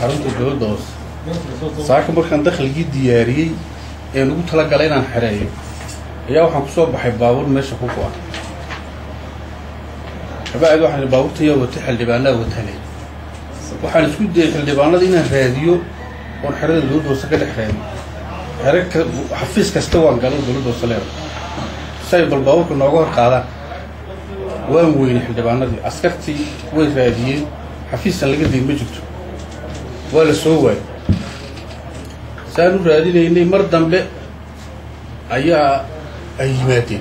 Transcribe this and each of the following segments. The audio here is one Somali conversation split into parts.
xarunta dawladda hoose saaka markaan dakhligii diyaariyay ee ugu tala galay inaan xereeyo ayaa waxaan ku soo baxay baabuur meesha ku go'an kabacdi waxaan baabuurtay wata xildhibaanada watanay waxaan isku dayay xildhibaanada inaan raadiyo oo xerada dawladda hoose ka dhex raadiyo xerka xafiis kasta waan galay dawladda hoose leeyahay say baabuurka nooga hor qaadaan waan weyn xildhibaanadii askartii way raadiyeen xafiisan laga diin ma jirto waa la soo waayay saan u raadinaynay mar dambe ayaa ay yimaadeen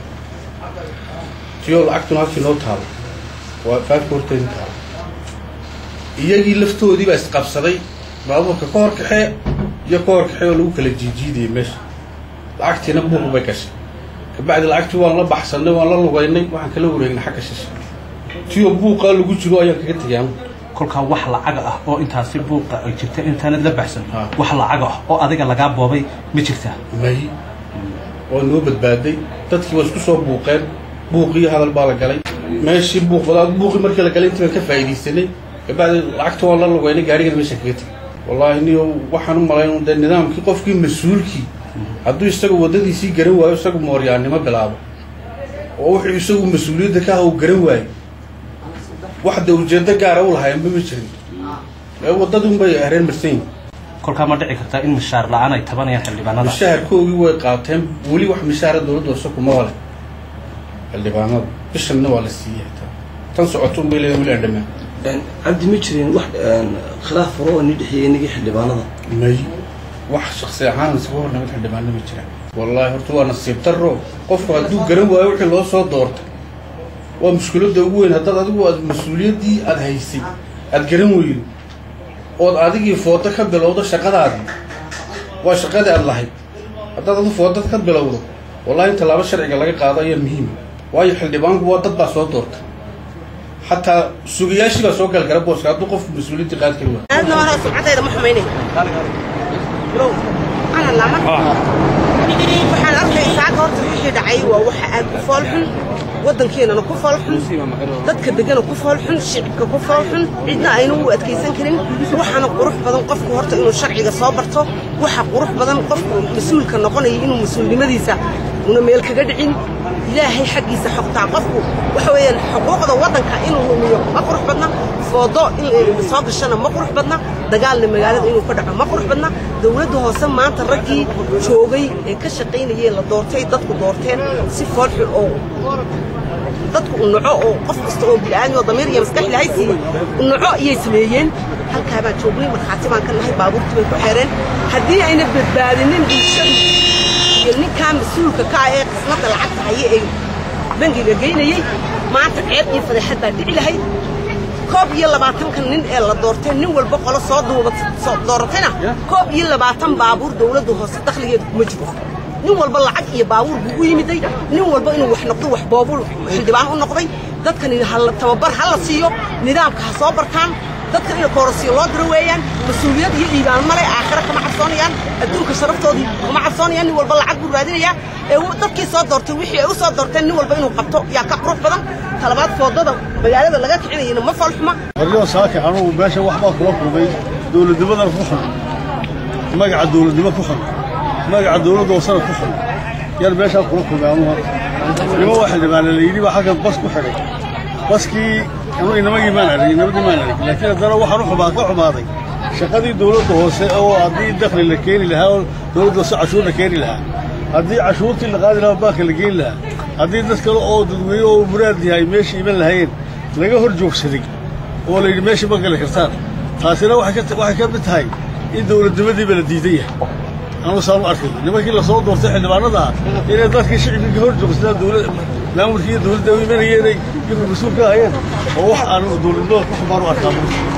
tiyo lacagtuna halkii noo taalo waa faafka horteedii taalo iyagii laftoodii baa isqabsaday baabuurka ka hor kaxee iyo ka hor kaxee oo lagu kala jiijiidayay meesha lacagtiina buuq bay gashay kabacdi lacagtii waan la baxsanay waan la lugaynay waxaan kala wareegnay xagga shishe tiyo buuqaa lagu jiro ayaan kaga tegay kolkaa wax lacag ah oo intaasi buuqa ay jirta intaanad la baxsan wax lacag ah oo adiga lagaa boobay ma jirtaa may oo noo badbaaday dadkii waa isku soo buuqeen buuqii hadal baa la galay meeshii buuqii markii la galay intii baan ka faa'iidaysanay kabacdi lacagta waan la lugaynay gaarigan meesha kaga tegay wallaahi niyo waxaan u malayn dee nidaamkii qofkii mas-uulkii hadduu isagu waddadiisii garan waayo isagu mooryaannimo bilaabo oo wuxuu isagu mas-uuliyadda ka ah uu garan waayo waxda ujeeddo gaara u lahaayeenba ma jirin waddadunbay ahreen marsan yihin kolkaa ma dhici kartaa in mishaar la-aan ay tabanayaan xildhibaanada mishaharkoogii way qaateen weli wax mishaara dawladda hoose kuma wale xildhibaanada bishanna waa la siiyey hataa tan socoto unbay leedahay weli aan dhammaan cabdi ma jirin wax khilaaf furo oo ni dhexeeyey inagii xildhibaanada may wax shaksi ahaan isaga hornamid xildhibaanada ma jiraan wallaahi horta waa nasiib darro qofku hadduu garan waayo wixii loo soo doortay waa mushkiladda ugu weyn haddaad adigu aad mas-uuliyaddii aad haysay aad garan weydo ood adigii foodo ka bilowdo shaqadaadii waa shaqadii aad lahayd haddaad adu foodad ka bilowdo wallahi in tallaabo sharciga laga qaado ayaa muhiima waayo xildhibaanku waa dad baa soo doortay xataa sugayaashii baa soo gali kara booska hadduu qofku mas-uuliyaddii qaadi kari waayo aadna hore sumcadayda ma xumaynay ana lama waxaan arkay isaga horta wixii dhacay waa waxa aad ku foolxun waddankeena ku foolxun dadka degan ku foolxun shicibka ku foolxun cidna aynu u adkeysan karin waxana qurux badan qofku horta inuu sharciga soo barto waxa qurux badan qofku mas'uulka noqonaya inuu mas'uulnimadiisa una meel kaga dhicin ilaahay xaqiisa xogtaa qofku waxa weeyaan xuquuqda waddanka inuu lumiyo ma qurux badna foodo in soo gashana ma qurux badna dagaalna magaalada inuu ka dhaco ma qurux badna dawladda hoose maanta raggii joogay ee ka shaqaynayay la doortay dadku doorteen si foolxun oo dadku u naco oo qof kasta oo bilaadan oo damiir iyo maskax ilaahay siiyay u naco ayay sameeyeen halkaa baan joognay markhaati baan ka nahay baabuurtii bay ku xeereen haddii ayna badbaadinin bulshadu iyo ninkaa mas-uulka ka ah ee qismadda lacagta haya ee bangiga geynayay maanta ceeb iyo fadeexad baa dhici lahayd koob iyo 20 nin ee la doortay nin walba qolo soo dooratayna koob iyo 20 baabuur dawladda hoose dakhligeedu kuma jiro nin walba lacag iyo baabuur buu u yimiday nin walba inuu wax noqdo wax boobul xildhibaan u noqday dadkan hal tababar hal siiyo nidaamka ha soo bartaan dadka in koorsiyo loo diro weeyaan mas'uuliyad iyo diiwaan male aakhira kama cabsoonayaan adduunka sharaftoodii kama cabsoonayaan nin walba lacag buu raadinaya ee dadkii soo doortay wixii ay u soo doorteen nin walba inuu qabto yaa ka qurux badan talabaad foodada magaalada laga kicinayna ma falxuma waryo saaka anu meesha wax baa kula kulmay dawladnimada ku xun magaca dawladnimo ku xun magaca dawladda wasana ku xun yar meesha kula kulmay anu nima waxa dhibaana leeydi waxa ka bas ku xiray baskii anu inama yimaanay nabadii maanay laakiin dara waxa ruuxba ka xumaaday shaqadii dawladda hoose oo hadii dakhli la keeni lahaa dawladda soo cashuur la keeni lahaa hadii cashuurtii la qaadi lahaa baaka la geyn lahaa haddii dad kale oo dadweyne oo muraad yahay meesha iman lahayn laga hor joogsaday oo la yidhi meesha ma gali kartaan taasina waxay ka mid tahay in dawladnimadiiba la diidan yahay anu saan u arkay nimankii la soo doortay xildhibaanada inay dadkii shicibka ka hor joogsadaan maamulkii iyo dawladda u imanayeen iyagu mas-uul ka hayeen oo wax aan dawladnimada ku xumaan u arkaa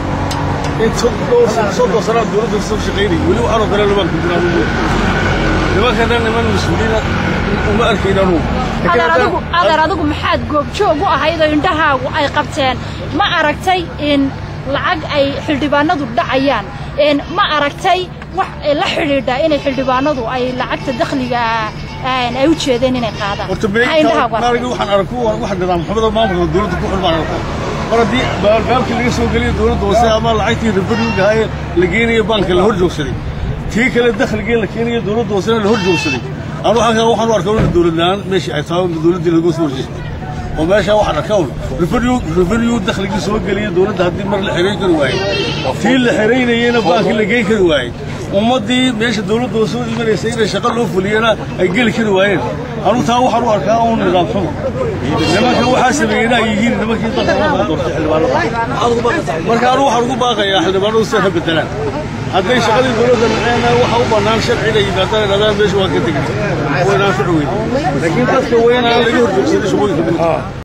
inta soo doorsanaa dawladda soo shaqaynay weli waxaanoo kale lamaan ku jiraan nimankana niman mas-uuliina uma arkaynanu adeer adigu maxaad goobjoog u ahayd oo indhahaagu ay qabteen ma aragtay in lacag ay xildhibaanadu dhacayaan ma aragtay wax la xidhiidha inay xildhibaanadu ay lacagta dakhliga ay u jeedeen inay qaadaan horta waxaan arkaa wax nidaam xumada maamulka dawladda ku xulmaan مرضي بالك اللي يسوق لي دولة وسائل أما لعيتي ريفيريو هاي لقيني بنك الهرج وسري تيك اللي دخل قيل لقيني دولة وسائل الهرج وسري أروح أركون الدولة الآن ماشي عتاون الدولة دي اللي جوز ورجع وماشي واحد أركون ريفيريو دخل يسوق لي دولة هذه مرة الحرين كرواي تي الحرين ينا بنك اللي جاي كرواي ومضي ماشي الدولة وسائل من يصير شغل له فلينا أجيل كرواي أنا تاو حرو أركون نظام شو لما كان حاسب هنا يجي لما كان marka ruuxa ugu baaqaya xildhibaanadu si xabad talaan haday shaqadii dawladda macna waxa u banaan sharciga yimaadaan nadaam meesha waa ka tagay waa inaan socodin laakiin dadka weynaa laga horjoogsaday shaqooyinka